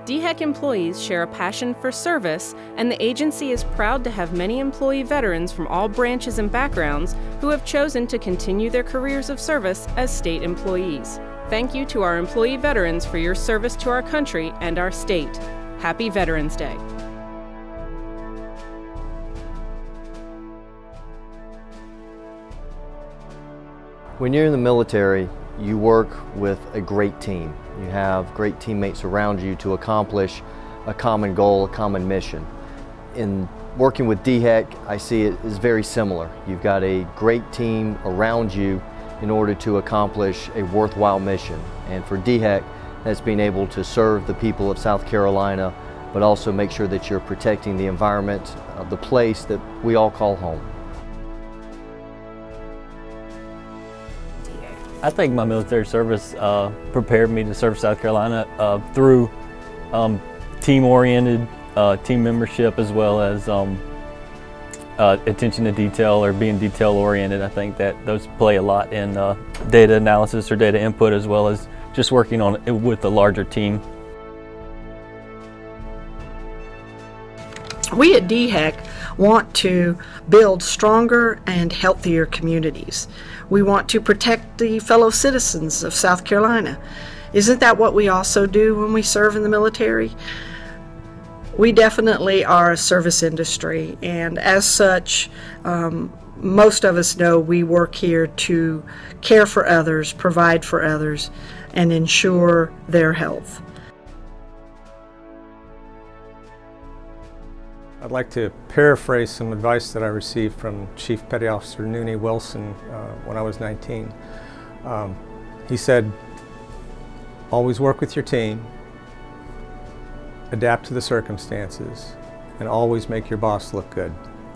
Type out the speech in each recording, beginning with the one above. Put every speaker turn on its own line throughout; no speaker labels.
DHEC employees share a passion for service, and the agency is proud to have many employee veterans from all branches and backgrounds who have chosen to continue their careers of service as state employees. Thank you to our employee veterans for your service to our country and our state. Happy Veterans Day.
When you're in the military, you work with a great team. You have great teammates around you to accomplish a common goal, a common mission. In working with DHEC, I see it as very similar. You've got a great team around you in order to accomplish a worthwhile mission. And for DHEC, that's being able to serve the people of South Carolina, but also make sure that you're protecting the environment of the place that we all call home.
I think my military service prepared me to serve South Carolina through team-oriented team membership, as well as attention to detail or being detail-oriented. I think that those play a lot in data analysis or data input, as well as just working on it with a larger team.
We at DHEC want to build stronger and healthier communities. We want to protect the fellow citizens of South Carolina. Isn't that what we also do when we serve in the military? We definitely are a service industry, and as such, most of us know we work here to care for others, provide for others, and ensure their health.
I'd like to paraphrase some advice that I received from Chief Petty Officer Nooney Wilson when I was 19. He said, always work with your team, adapt to the circumstances, and always make your boss look good.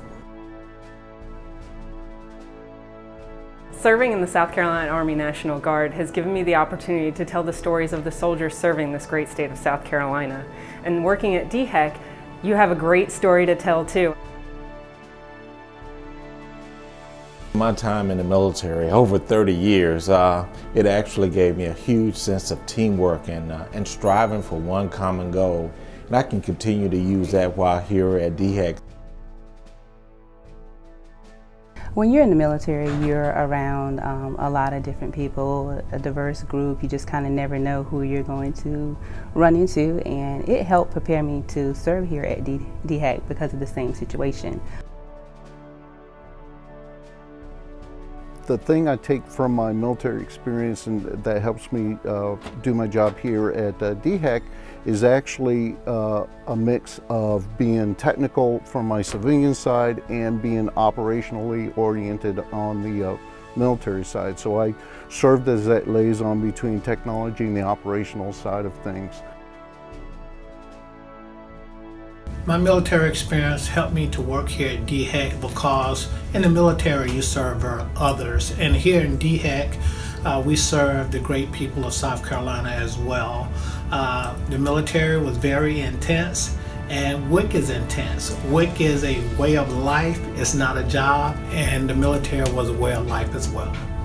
Serving in the South Carolina Army National Guard has given me the opportunity to tell the stories of the soldiers serving this great state of South Carolina. And working at DHEC, you have a great story to tell too.
My time in the military, over 30 years, it actually gave me a huge sense of teamwork and striving for one common goal. And I can continue to use that while here at DHEC.
When you're in the military, you're around a lot of different people, a diverse group. You just kind of never know who you're going to run into, and it helped prepare me to serve here at DHEC because of the same situation.
The thing I take from my military experience and that helps me do my job here at DHEC is actually a mix of being technical from my civilian side and being operationally oriented on the military side. So I served as that liaison between technology and the operational side of things.
My military experience helped me to work here at DHEC because in the military you serve others, and here in DHEC we serve the great people of South Carolina as well. The military was very intense, and WIC is intense. WIC is a way of life, it's not a job, and the military was a way of life as well.